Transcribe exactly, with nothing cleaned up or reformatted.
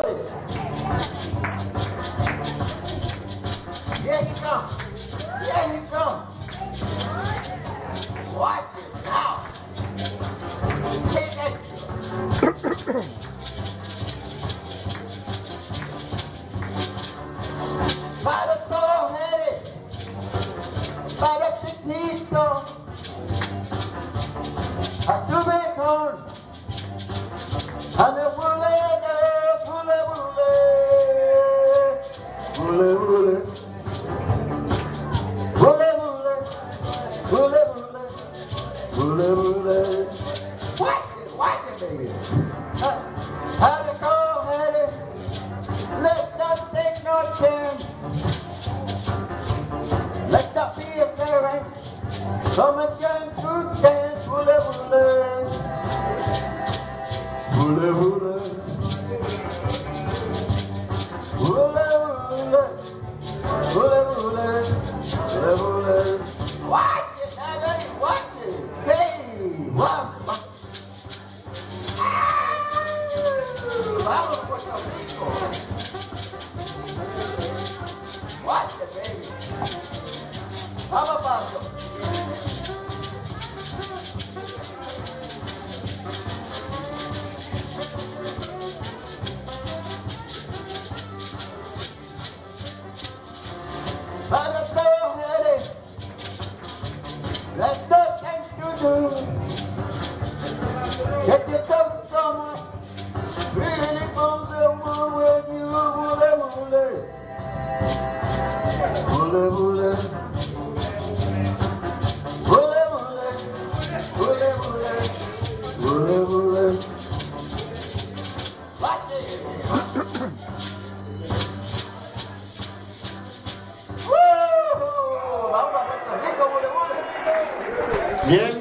Here he comes. Here he comes. Watch it now. Take that. Para correr, para titito, a tu mejor, a mi bule, bule, bule, bule, bule. Bule, bule, bule, bule, bule, bule. Watch it, watch it, baby. Uh, how to go, Hattie? Let them take no chance. Let the fear carry. Come and dance, good dance, bule, bule. Bule, bule. Bule, bule. Bule, bule. Watch it, Hattie, watch it. Hey, wow. Vamos, Puerto Rico. Watch it, baby. Vamos, Pablo. Let's go, Hattie. Let's go, things to do. Get your toes somewhere. Really go the one with you. Bule, bule. Bule, bule. Bule, bule. Bule, bule. Bule, bule. Watch it. Woo! Vamos a Puerto Rico, bule, bule. Bien.